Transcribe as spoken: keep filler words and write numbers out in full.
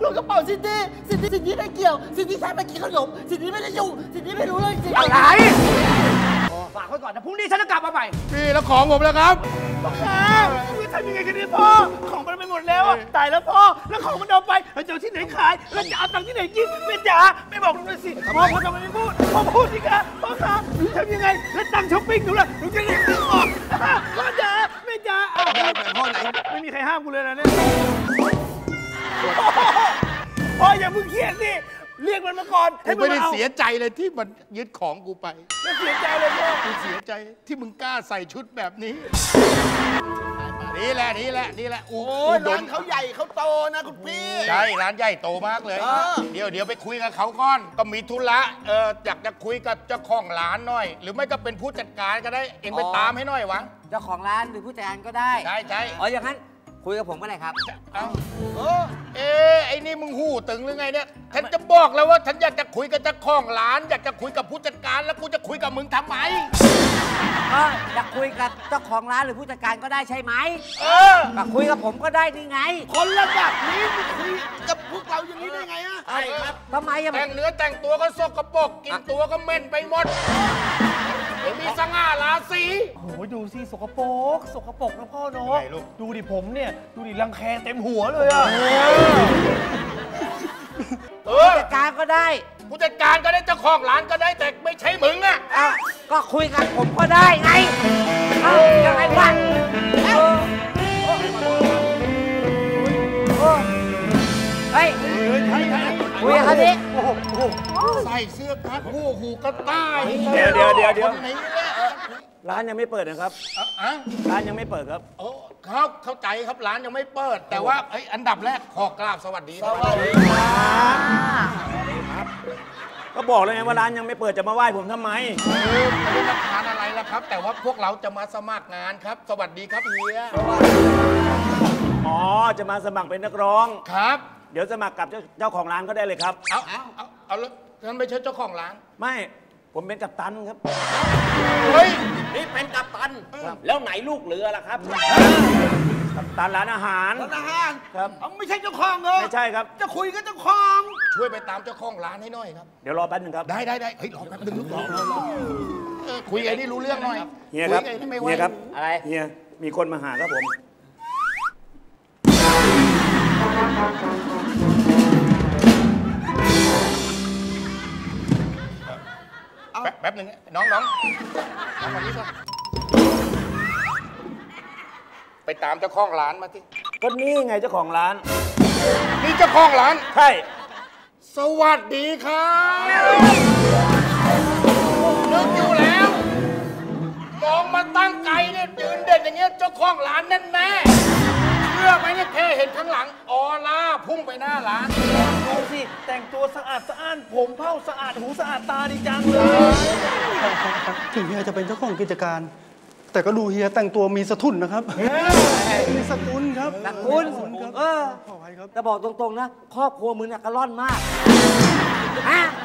ล้วกระเป๋าสิทธิสิทธิสิทธิไม่เกี่ยวสิทธิแค่ไปกินขนมสิทธิไม่ได้ยุ่งสิทธิไม่รู้เรื่องจริงอะไรฝากไว้ก่อนนะพรุ่งนี้ฉันจะกลับมาใหม่พี่แล้วของผมแล้วครับพ่อค้าจะทำยังไงกันดีพ่อของมันไปหมดแล้วอะตายแล้วพ่อแล้วของมันเอาไปเราจะเอาที่ไหนขายเราจะเอาตังค์ที่ไหนกินแม่จ๋าไม่บอกหนูเลยสิพ่อพ่อทำไมไม่พูดพ่อพูดสิคะพ่อค้าหนูทำยังไงแล้วตังค์ช้อปปิ้งหนูล่ะหนูจะเรียกซื้อออกพ่อจ๋าแม่จ๋าเอาแต่พ่อไหนไม่มีใครห้ามกูเลยนะเนี่ยพ่ออย่าเพิ่งเครียดสิเรียกมันมาก่อนกูไม่ได้เสียใจเลยที่มันยึดของกูไปไม่เสียใจเลยพ่อกูเสียใจที่มึงกล้าใส่ชุดแบบนี้นี่แหละนี่แหละนี่แหละโอ้ร้านเขาใหญ่เขาโตนะคุณพี่ใช่ร้านใหญ่โตมากเลยเดี๋ยวเดี๋ยวไปคุยกับเขาก่อนก็มีธุระเอออยากจะคุยกับเจ้าของร้านหน่อยหรือไม่ก็เป็นผู้จัดการก็ได้เองไปตามให้หน่อยวะเจ้าของร้านหรือผู้จัดการก็ได้ใช่ใช่อ๋ออย่างนั้นคุยกับผมก็ได้ครับเอ้าเออเอ๊ะไอ้นี่มึงหูตึงหรือไงเนี่ยฉันจะบอกแล้วว่าฉันอยากจะคุยกับเจ้าของร้านอยากจะคุยกับผู้จัดการแล้วกูจะคุยกับมึงทำไมก็อยากคุยกับเจ้าของร้านหรือผู้จัดการก็ได้ใช่ไหมเออก็คุยกับผมก็ได้นี่ไงคนระดับนี้มึงคุยกับพวกเราอย่างนี้ได้ไงอะใช่ครับทำไมอะแต่งเนื้อแต่งตัวก็สกปรกกินตัวก็เหม็นไปหมดไม่มีสง่าราศีโอ้ยดูสิสกปรกสกปรกนะพ่อเนาะดูดิผมเนี่ยดูดิรังแคเต็มหัวเลยอะผู้จัดการก็ได้ผู้จัดการก็ได้เจ้าของร้านก็ได้แต่ไม่ใช่มึงอะก็คุยกับผมก็ได้ไงยังไงวะเฮ้ยคุยกับเขาดิใส่เสื้อกั๊กคู่หูกระต่ายเดี๋ยวเดี๋ยวเดี๋ยวเดี๋ยวร้านยังไม่เปิดนะครับร้านยังไม่เปิดครับโอ้เขาเข้าใจครับร้านยังไม่เปิดแต่ว่าไอ้อันดับแรกขอกราบสวัสดีสวัสดีครับก็บอกเลยไงว่าร้านยังไม่เปิดจะมาไหว้ผมทำไมไม่ได้รับทานอะไรแล้วครับแต่ว่าพวกเราจะมาสมัครงานครับสวัสดีครับเฮียอ๋อจะมาสมัครเป็นนักร้องครับเดี๋ยวสมัครกับเจ้าของร้านก็ได้เลยครับเอาเอาเอาเอาแล้วท่านไม่ใช่เจ้าของร้านไม่ผมเป็นกัปตันครับเฮ้ยนี่เป็นกัปตันแล้วไหนลูกเรือล่ะครับกัปตันร้านอาหารร้านอาหารครับไม่ใช่เจ้าของเลยไม่ใช่ครับจะคุยกับเจ้าของช่วยไปตามเจ้าของร้านให้หน่อยครับเดี๋ยวรอแป๊บนึงครับได้ได้ได้เฮ้ยรอแป๊บนึงรอรอรอคุยไอ้นี่รู้เรื่องหน่อยเฮียครับเฮียครับอะไรเฮียมีคนมาหาครับผมแป๊บหนึ่งน้องน้องน้องมานี่ก่อนไปตามเจ้าของร้านมาที่ก็นี่ไงเจ้าของร้านนี่เจ้าของร้านใช่สวัสดีครับนึกอยู่แล้วมองมาตั้งไกลเนี่ยยืนเด่นอย่างเงี้ยเจ้าของร้านแน่แน่เชื่อไหมเนี่ยแค่เห็นข้างหลังออร่าพุ่งไปหน้าร้านดูสิแต่งตัวสะอาดสะอ้านผมเผ้าสะอาดหูสะอาดตาดีจังเลยถึงเฮียจะเป็นเจ้าของกิจการแต่ก็ดูเฮียแต่งตัวมีสกุลนะครับมีสกุลครับสกุลเออจะบอกตรงๆนะครอบครัวมึงเนี่ยกระล่อนมาก